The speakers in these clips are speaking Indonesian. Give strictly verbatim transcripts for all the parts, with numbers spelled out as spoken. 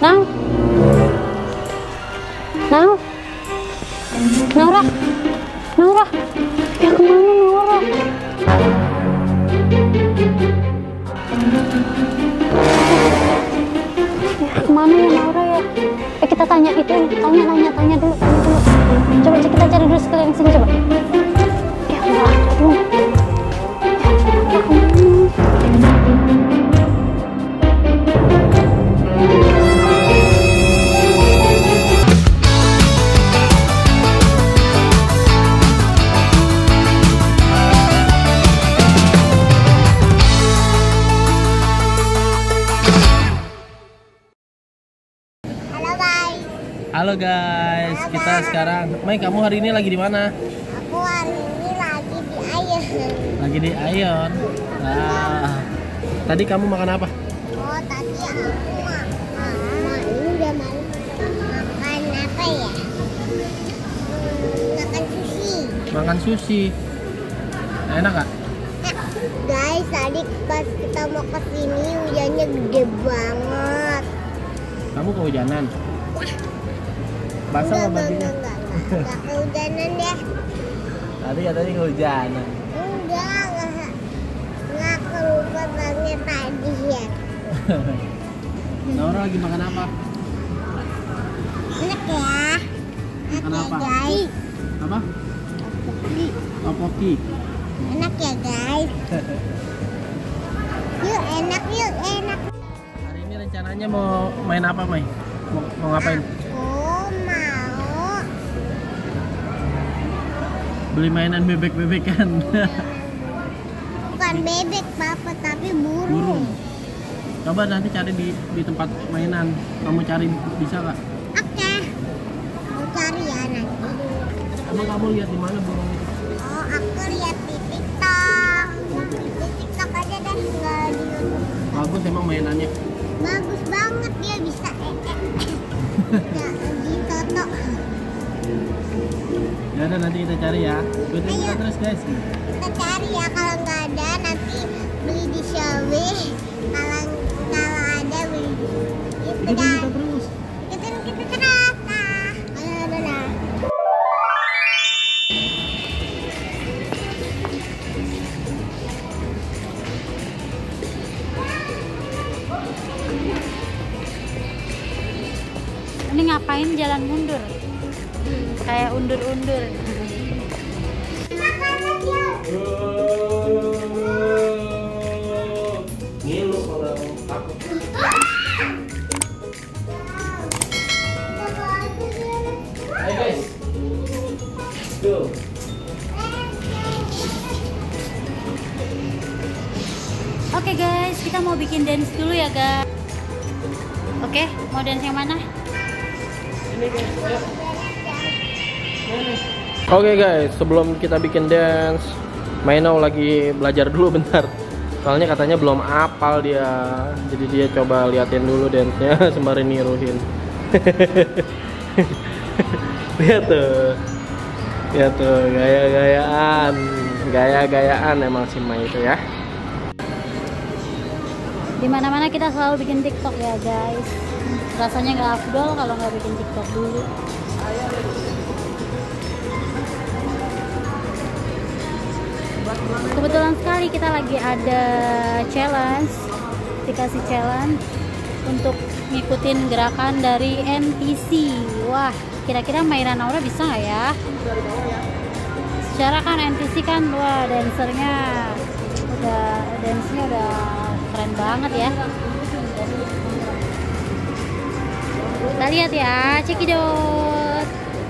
Nang, Nang, Naura, Naura, ya kemana Naura? Ya kemana ya Naura ya? Eh kita tanya itu, tanya, tanya, tanya dulu, tanya dulu. Coba kita cari dulu sekeliling sini coba. Ya Allah, aduh. Ya Naura kemana? Halo guys, kita sekarang, Mai kamu hari ini lagi di mana? Aku hari ini lagi di Ion. Lagi di Ion. Nah, tadi kamu makan apa? Oh tadi aku makan, ini udah malam. Makan apa ya? Hmm, makan sushi. Makan sushi. Enak gak? Guys, tadi pas kita mau kesini hujannya gede banget. Kamu kehujanan? Basah nggak bajunya? Enggak, enggak, enggak, enggak kehujanan deh. Tadi katanya kehujanan. Enggak, enggak. Enggak kelupa banget tadi ya. Naura lagi makan apa? Enak ya. Makan Enak apa? ya, guys. Apa? Topoki. Enak ya guys. Yuk enak, yuk enak. Hari ini rencananya mau main apa, Mai? Mau, mau ngapain? Aku mau Beli mainan bebek-bebekan. bukan bebek papa tapi burung. Burung. Coba nanti cari di, di tempat mainan. Kamu cari bisa nggak? Oke. Mau cari ya nanti. Emang kamu lihat di mana burung itu? Oh aku lihat di TikTok. Di TikTok aja deh, nggak di YouTube. Bagus emang mainannya. Bagus banget dia bisa eh eh. Ya, di Toto. Ya udah nanti kita cari ya. Ikutin kita Ayo. terus guys. Kita cari ya, kalau nggak ada nanti beli di Shopee. Kalau kalau ada beli di itu Ikutin dah. kita terus. Kita kita terus. Nah, ayo udah lah. Ini ngapain jalan mundur? Kayak undur-undur. Ngilu kalau takut. Ayo guys. Go. Oke guys, kita mau bikin dance dulu ya guys. Oke, mau dance yang mana? Ini guys, ayo. Oke guys, sebelum kita bikin dance, Mainau lagi belajar dulu bentar. Soalnya katanya belum hafal dia, jadi dia coba liatin dulu dance-nya sembari niruin. Lihat tuh, lihat tuh gaya-gayaan, gaya-gayaan emang si Mai itu ya. Dimana-mana kita selalu bikin TikTok ya guys. Rasanya nggak afdol kalau nggak bikin TikTok dulu. Kebetulan sekali kita lagi ada challenge, dikasih challenge untuk ngikutin gerakan dari N T C. Wah, kira-kira mainan Naura bisa nggak ya? Secara kan N T C kan, wah dancernya udah, dance-nya udah keren banget ya. Kita lihat ya, cekidot.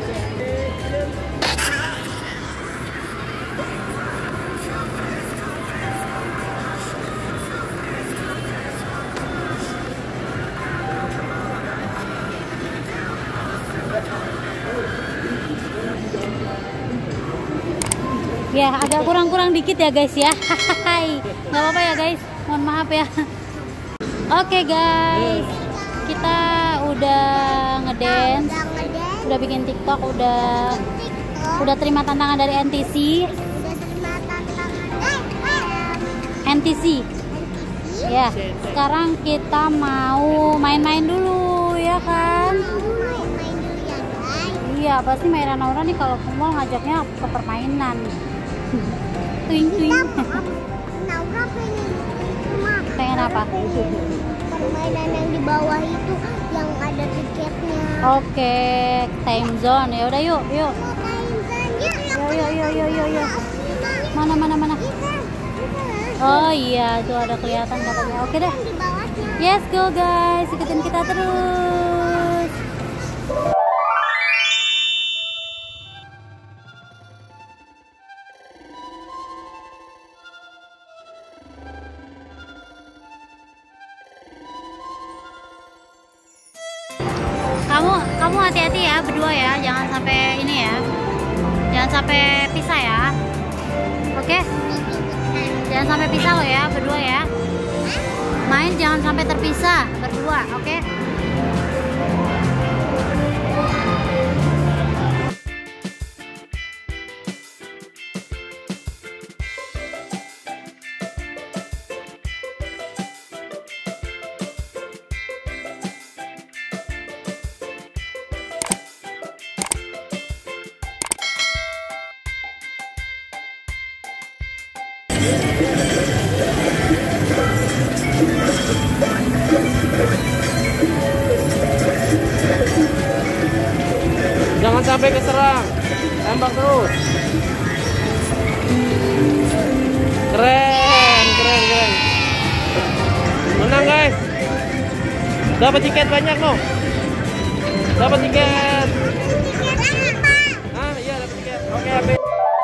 Ya agak kurang-kurang dikit ya guys ya. Hai, nggak apa-apa ya guys, mohon maaf ya. Oke guys, kita udah ngedance, Udah ngedance, udah bikin TikTok, udah TikTok, udah terima tantangan dari N T C. udah terima tantangan eh, N T C. Ya, sekarang kita mau main-main dulu ya. Enggak, pasti mainan Naura nih kalau ke mall ngajaknya ke permainan. Tuing tuing. Naura pengen mah. Pengen apa? Permainan yang di bawah itu yang ada tiketnya. Oke, time zone. Ya udah yuk, yuk. Mau main saja. Yuk, yuk, yuk, yuk, yuk, yuk. Mana, mana, mana? Oh iya, tuh ada kelihatan katanya. Oke deh. Di bawahnya. Yes, go guys. Ikutin kita terus. Kamu kamu hati-hati ya berdua ya, jangan sampai ini ya. Jangan sampai pisah ya. Oke? Jangan sampai pisah lo ya, berdua ya. Main jangan sampai terpisah berdua, oke? Jangan sampai keserang, tembak terus. Keren, keren, keren. Menang guys. Dapat tiket banyak loh. Dapat tiket. Ah iya dapat tiket. Oke habis.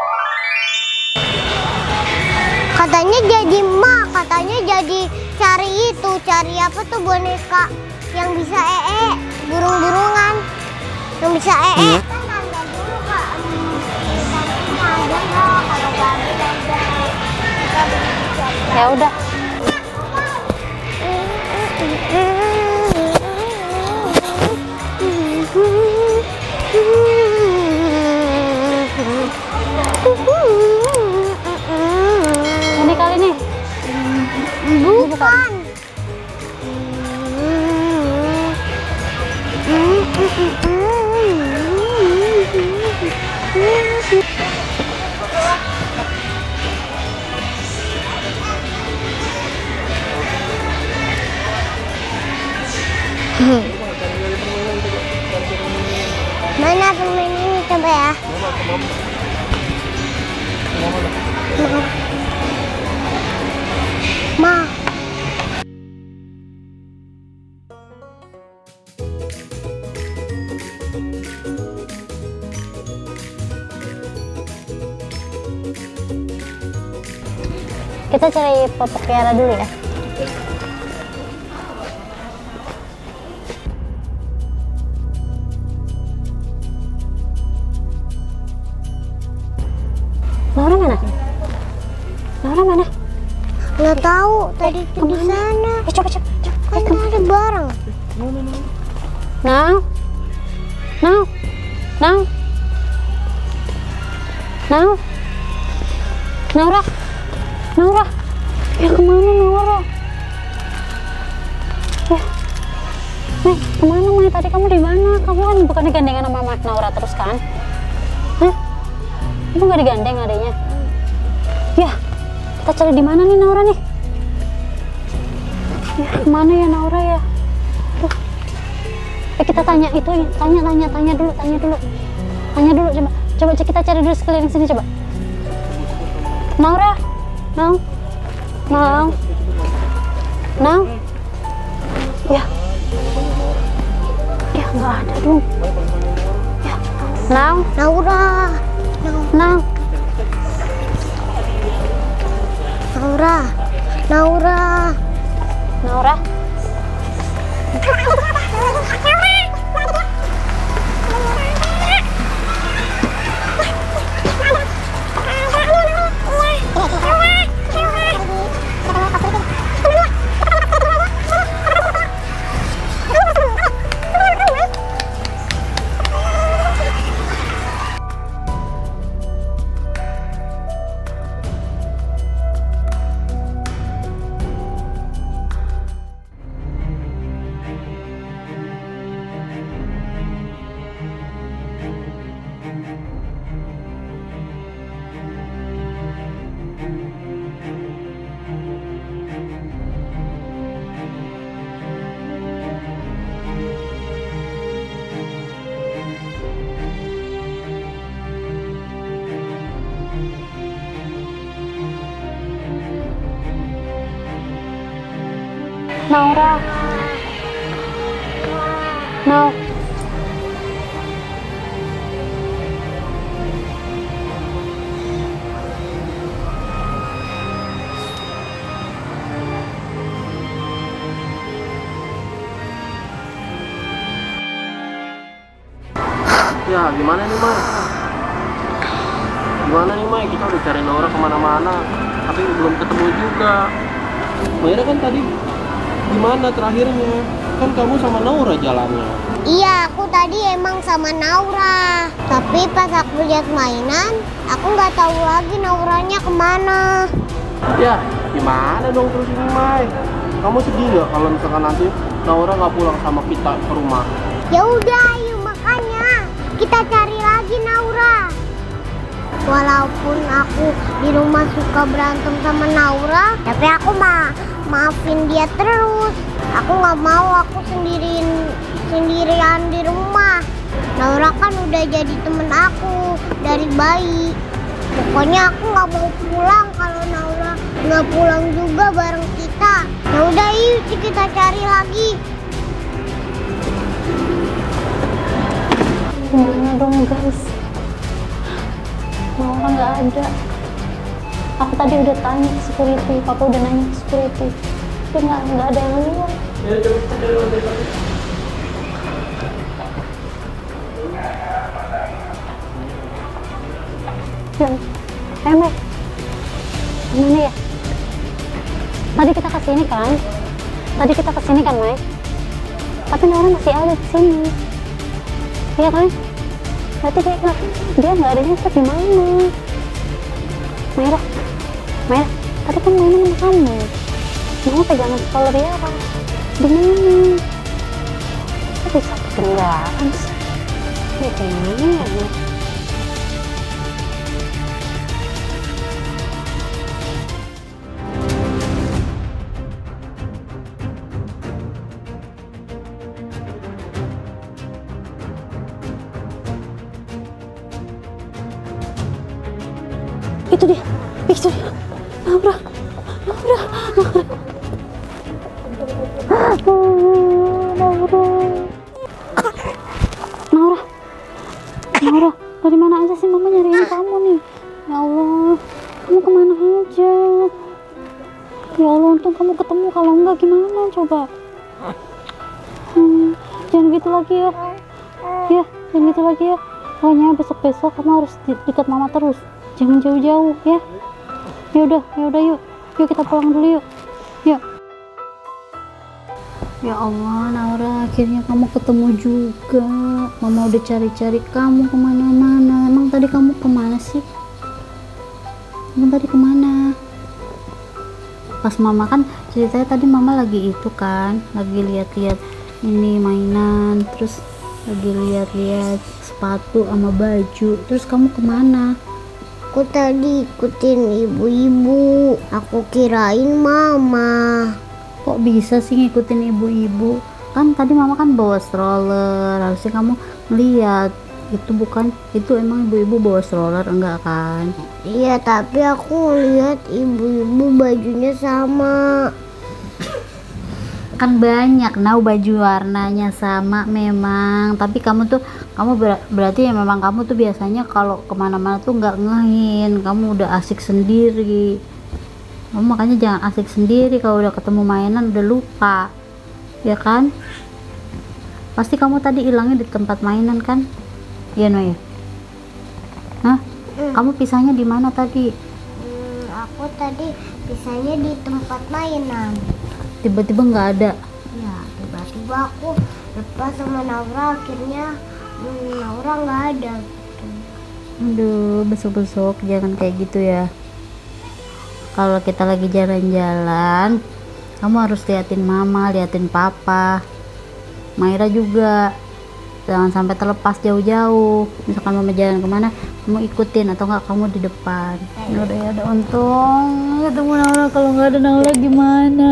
Katanya jadi mak, katanya jadi cari itu, cari apa tuh boneka yang bisa ee, burung-burungan, yang bisa ee. Ya udah. Ini kali nih. Bukan. Mana permainan ini coba ya? Ma. Kita cari Papa Kiara dulu ya. Laura mana? Laura mana? Nggak tahu, tadi tuh di sana. Eh, coba coba coba. Kan ada barang. Now, now, now, now, Naura, Naura, ya kemana Naura? Ya, Nih, kemana Mai? Tadi kamu di mana? Kamu kan bukan digandengan sama Mak Naura terus kan? Hah? Kamu nggak digandeng adanya? Ya, kita cari di mana nih Naura nih? Ya, kemana ya Naura ya? Tuh. Eh, kita tanya itu, tanya, tanya, tanya dulu, tanya dulu, tanya dulu coba, coba kita cari dulu sekeliling sini coba. Naura, Nau, Nau, Nau, ya, ya nggak ada dong. Ya, Nau, Naura. Nau, Naura. Naura. Naura. Naura. Nau. Ya gimana nih Mai? Gimana nih Mai? Kita udah cari Naura kemana-mana, tapi belum ketemu juga. Maira kan tadi gimana terakhirnya? Kan kamu sama Naura jalannya. Iya, aku tadi emang sama Naura. Tapi pas aku lihat mainan, aku nggak tahu lagi Nauranya kemana. Ya gimana dong terus ini Mai? Kamu sedih nggak kalau misalkan nanti Naura nggak pulang sama kita ke rumah? Ya udah, ayo makanya kita cari lagi Naura. Walaupun aku di rumah suka berantem sama Naura, tapi aku mah maafin dia terus. Aku nggak mau aku sendirian sendirian di rumah. Naura kan udah jadi temen aku dari bayi. Pokoknya aku nggak mau pulang kalau Naura nggak pulang juga bareng kita. Ya udah, yuk kita cari lagi. Gimana dong guys? Naura nggak ada. Aku tadi udah tanya ke security, papa udah nanya ke security, tapi nggak nggak ada yang lihat. Dan, eh Mai, gimana ya? Tadi kita kesini kan? Tadi kita kesini kan Mai? Tapi Naura masih ada di sini. Iya kan? Berarti dia nggak, dia nggak ada nyesek di mana? Maira, Maira, tadi kan mainan sama kamu. Mau pegangan sekolah dia apa? Di mana? Kok bisa ketinggalan sih? Ini gimana ya? Itu dia, itu dia, Naura, Naura, Naura, Naura, Naura, Naura, dari mana aja sih mama nyariin kamu nih? Ya Allah, kamu kemana aja? Ya Allah, untung kamu ketemu, kalau enggak gimana coba? Hmm, jangan gitu lagi ya, ya, jangan gitu lagi ya. Pokoknya besok-besok kamu harus di dekat mama terus. Jangan jauh-jauh ya. Ya udah, ya udah yuk. Yuk kita pulang dulu yuk. Yuk. Ya Allah, Naura, akhirnya kamu ketemu juga. Mama udah cari-cari kamu kemana-mana. Emang tadi kamu kemana sih? Emang tadi kemana? Pas mama kan ceritanya tadi mama lagi itu kan, lagi lihat-lihat ini mainan, terus lagi lihat-lihat sepatu sama baju. Terus kamu kemana? Aku tadi ikutin ibu-ibu. Aku kirain mama. Kok bisa sih ngikutin ibu-ibu? Kan tadi mama kan bawa stroller. Harusnya kamu lihat. Itu bukan, itu emang ibu-ibu bawa stroller, enggak kan? Iya, tapi aku lihat ibu-ibu bajunya sama. Kan banyak Nau baju warnanya sama memang, tapi kamu tuh kamu ber berarti ya memang kamu tuh biasanya kalau kemana-mana tuh nggak ngehin, kamu udah asik sendiri. Kamu makanya jangan asik sendiri, kalau udah ketemu mainan udah lupa, ya kan? Pasti kamu tadi hilangnya di tempat mainan kan? Iya no ya? Hah? Hmm. Kamu pisahnya di mana tadi? Hmm, aku tadi pisahnya di tempat mainan. Tiba-tiba nggak ada. Ya, tiba-tiba aku lepas sama Naura, akhirnya hmm, Naura nggak ada. Aduh, besok-besok jangan kayak gitu ya. Kalau kita lagi jalan-jalan, kamu harus liatin mama, liatin papa, Maira juga. Jangan sampai terlepas jauh-jauh. Misalkan mama jalan kemana, kamu ikutin atau enggak kamu di depan. Ya udah ya, ada untung ketemu Naura. Kalau nggak ada Naura gimana?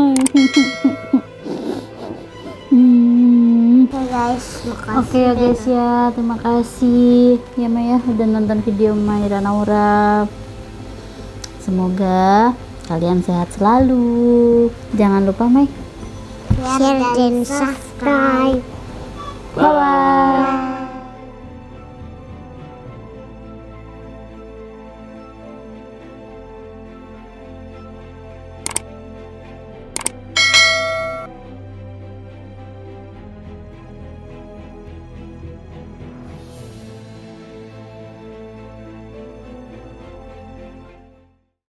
hmm. Oke guys, makasih. Oke ya guys ya, terima kasih ya Maya udah nonton video Maira Naura. Semoga kalian sehat selalu. Jangan lupa Mai, share, dan subscribe. Bye-bye.